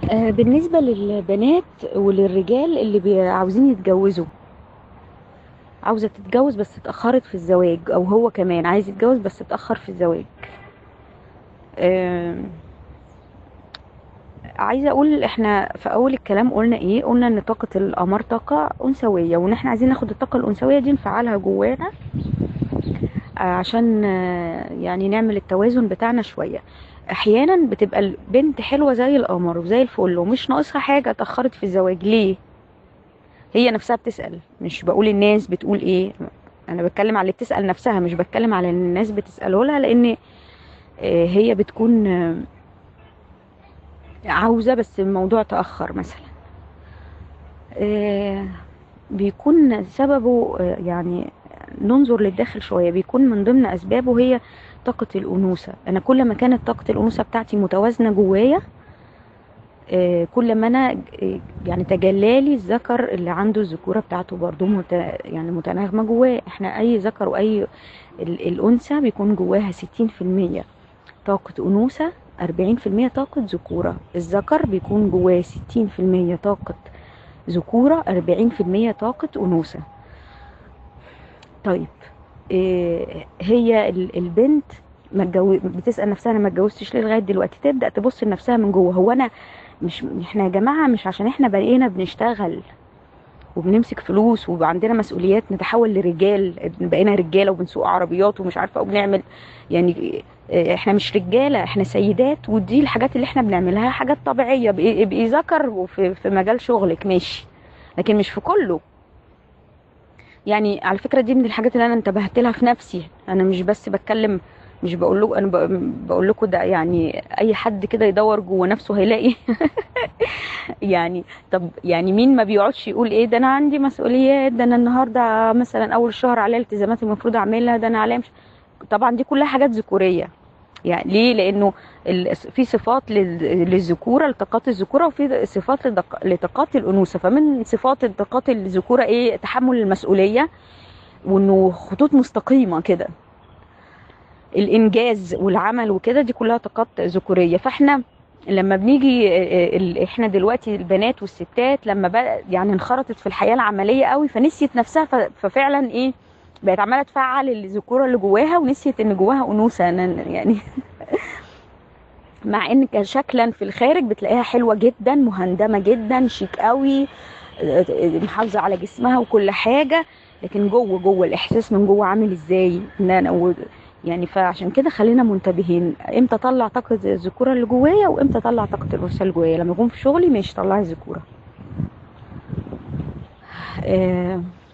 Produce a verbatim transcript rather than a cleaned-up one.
آه، بالنسبة للبنات وللرجال اللي بي- عاوزين يتجوزوا، عاوزة تتجوز بس اتأخرت في الزواج، او هو كمان عايز يتجوز بس اتأخر في الزواج. آه، عايزة اقول احنا في اول الكلام قلنا ايه؟ قلنا ان طاقة القمر طاقة انثوية، وان احنا عايزين ناخد الطاقة الانثوية دي نفعلها جوانا، آه، عشان آه، يعني نعمل التوازن بتاعنا شوية. احيانا بتبقى البنت حلوة زي القمر وزي الفل ومش ناقصها حاجة، اتأخرت في الزواج ليه؟ هي نفسها بتسأل، مش بقول الناس بتقول ايه، انا بتكلم على اللي بتسأل نفسها، مش بتكلم على ان الناس بتسأله لها، لان آه، هي بتكون آه، عاوزة بس الموضوع تأخر مثلا. آه، بيكون سببه آه، يعني ننظر للداخل شوية، بيكون من ضمن أسبابه هي طاقة الأنوثة. أنا كل ما كانت طاقة الأنوثة بتاعتي متوازنة جوايا، آه، كل ما أنا آه، يعني تجلالي الذكر اللي عنده الذكورة بتاعته برضو مت يعني متناغمة جواه. احنا أي ذكر وأي ال- الأنثى بيكون جواها ستين في المية طاقة أنوثة، أربعين في المية طاقة ذكورة. الذكر بيكون جواه ستين في المية طاقة ذكورة، أربعين في المية طاقة أنوثة. طيب، إيه هي ال- البنت ما اتجو- بتسأل نفسها انا ما اتجوزتش ليه لغايه دلوقتي؟ تبدأ تبص لنفسها من جوه. هو انا مش، احنا يا جماعه مش عشان احنا بقينا بنشتغل وبنمسك فلوس وعندنا مسؤوليات نتحول لرجال، بقينا رجاله وبنسوق عربيات ومش عارفه وبنعمل يعني إيه، احنا مش رجاله، احنا سيدات، ودي الحاجات اللي احنا بنعملها حاجات طبيعيه. ابقي ابقي ذكر وفي في مجال شغلك ماشي، لكن مش في كله. يعني على فكرة دي من الحاجات اللي انا انتبهت لها في نفسي. انا مش بس بتكلم، مش بقول لكم، انا بقول لكم ده يعني اي حد كده يدور جوه نفسه هيلاقي. يعني طب يعني مين ما بيقعدش يقول ايه ده انا عندي مسؤوليات، ده انا النهارده مثلا اول الشهر عليا التزامات المفروض اعملها، ده انا عليا مش. طبعا دي كلها حاجات ذكورية. يعني ليه؟ لانه ال- في صفات لل- للذكوره، لطاقات الذكوره، وفي صفات لدق- لطاقات الانوثه. فمن صفات طاقات الذكوره ايه؟ تحمل المسؤوليه، وانه خطوط مستقيمه كده، الانجاز والعمل وكده، دي كلها طاقات ذكوريه. فاحنا لما بنيجي آه، ال- احنا دلوقتي البنات والستات لما بقى يعني انخرطت في الحياه العمليه قوي، فنسيت نفسها، ف- ففعلا ايه؟ بقت عماله تفعل الذكوره اللي جواها ونسيت ان جواها انوثه. أنا- يعني مع ان كان شكلا في الخارج بتلاقيها حلوه جدا، مهندمه جدا، شيك قوي، آه، محافظه على جسمها وكل حاجه، لكن جوه جوه الاحساس من جوه عامل ازاي؟ ان انا و- يعني فعشان كده خلينا منتبهين امتى اطلع طاقه الذكوره اللي جوايا وامتى اطلع طاقه الانوثه اللي جوايا. لما اكون في شغلي ماشي طلعي الذكوره. آه